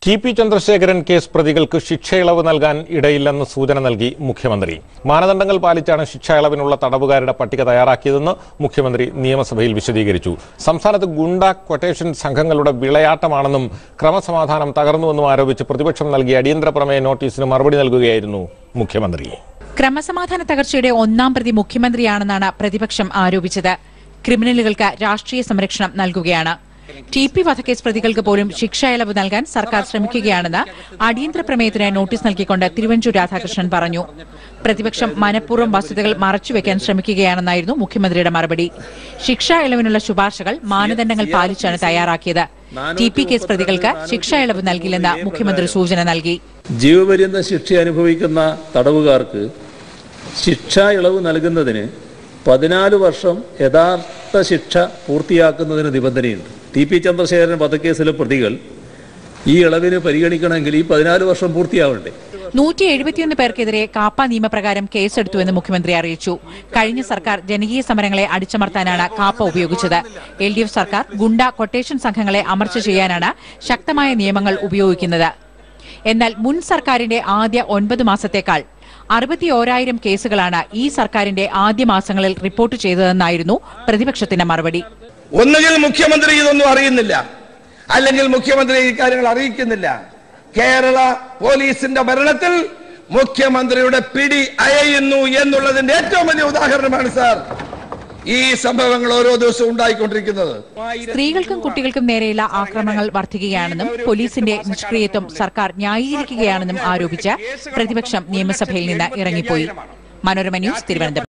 T P Chandrasekharan case പ്രതികൾക്ക് ശിക്ഷയിളവ് നൽകാൻ ഇടയില്ലെന്ന് സൂചന നൽകി മുഖ്യമന്ത്രി. മാനദണ്ഡങ്ങൾ പാലിച്ചാണ് ശിക്ഷയിളവിനുള്ള തടവുകാരുടെ പട്ടിക തയ്യാറാക്കിയതെന്ന് മുഖ്യമന്ത്രി നിയമസഭയിൽ വിശദീകരിച്ചു. സംസ്ഥാനത്ത് ഗുണ്ട ക്വട്ടേഷൻ സംഘങ്ങളുടെ വിളയാട്ടമാണെന്നും ക്രമസമാധാനം തകർന്നുവെന്നും ആരോപിച്ച് പ്രതിപക്ഷം നൽകിയ അടിയന്തര പ്രമേയ നോട്ടീസിന് മറുപടി നൽകുകയായിരുന്നു മുഖ്യമന്ത്രി. ക്രമസമാധാന തകർച്ചയുടെ ഒന്നാം പ്രതി മുഖ്യമന്ത്രിയാണെന്നാണ് പ്രതിപക്ഷം ആരോപിച്ചത്. ക്രിമിനലുകൾക്ക് രാഷ്ട്രീയ സംരക്ഷണം നൽകുകയാണ്. T P വധക്കേസ് പ്രതികൾക്ക് പോലും ശിക്ഷയിളവ് നൽകാൻ സർക്കാർ ശ്രമിക്കുകയാണെന്ന് അടിയന്തര പ്രമേയത്തിന് നോട്ടീസ് നൽകിക്കൊണ്ട് തിരുവഞ്ചൂർ രാധാകൃഷ്ണൻ പറഞ്ഞു. പ്രതിപക്ഷം മനഃപൂർവ്വം വസ്തുതകൾ മറച്ചുവെക്കാൻ ശ്രമിക്കുകയാണെന്നായിരുന്നു മുഖ്യമന്ത്രിയുടെ മറുപടി. ശിക്ഷാ ഇളവിനുള്ള ശുപാർശകൾ മാനദണ്ഡങ്ങൾ പാലിച്ചാണ് തയ്യാറാക്കിയത്. T P കേസ് പ്രതികൾക്ക് ശിക്ഷാ ഇളവ് നൽകില്ലെന്ന് മുഖ്യമന്ത്രി സൂചന നൽകി. ജീവപര്യന്ത ശിക്ഷ അനുഭവിക്കുന്ന തടവുകാർക്ക് ശിക്ഷാ ഇളവ് നൽകുന്നതിന് 14 വർഷം യഥാർത്ഥ ശിക്ഷ പൂർത്തിയാക്കുന്നതിന് നിബന്ധനയുണ്ട്. T P ചന്ദ്രശേഖരൻ വധക്കേസിലെ പ്രതികൾ ഈ ഇളവിന് പരിഗണിക്കണമെങ്കിൽ ഈ 14 വർഷം പൂർത്തിയാവണ്ടേ. 171 പേർക്കെതിരെ കാപ്പ നിയമപ്രകാരം കേസെടുത്തുവെന്ന് മുഖ്യമന്ത്രി അറിയിച്ചു. കഴിഞ്ഞ സർക്കാർ ജനകീയ സമരങ്ങളെ അടിച്ചമർത്താനാണ് കാപ്പ ഉപയോഗിച്ചത്. LDF സർക്കാർ ഗുണ്ട കൊട്ടേഷൻ സംഘങ്ങളെ അമർച്ച ചെയ്യാനാണ് ശക്തമായ നിയമങ്ങൾ ഉപയോഗിക്കുന്നത്. എന്നാൽ മുൻ സർക്കാരിന്റെ ആദ്യ 9 മാസത്തേക്കാൾ 61,000 കേസുകളാണ് ഈ സർക്കാരിന്റെ ആദ്യ മാസങ്ങളിൽ റിപ്പോർട്ട് ചെയ്തതെന്നായിരുന്നു പ്രതിപക്ഷത്തിന്റെ മറുപടി. ഒന്നുകിൽ മുഖ്യമന്ത്രി ഇതൊന്നും അറിയുന്നില്ല, അല്ലെങ്കിൽ മുഖ്യമന്ത്രി ഈ കാര്യങ്ങൾ അറിയിക്കുന്നില്ല. കേരള പോലീസിന്റെ ഭരണത്തിൽ മുഖ്യമന്ത്രിയുടെ പിടി അയയുന്നു എന്നുള്ളതിന്റെ ഏറ്റവും വലിയ ഉദാഹരണമാണ് സാർ ഈ സംഭവങ്ങൾ ഓരോ ദിവസവും ഉണ്ടായിക്കൊണ്ടിരിക്കുന്നത്. സ്ത്രീകൾക്കും കുട്ടികൾക്കും നേരെയുള്ള ആക്രമണങ്ങൾ വർദ്ധിക്കുകയാണെന്നും പോലീസിന്റെ നിഷ്ക്രിയത്വം സർക്കാർ ന്യായീകരിക്കുകയാണെന്നും ആരോപിച്ച് പ്രതിപക്ഷം നിയമസഭയിൽ നിന്ന് ഇറങ്ങിപ്പോയി. മനോരമ ന്യൂസ്, തിരുവനന്തപുരം.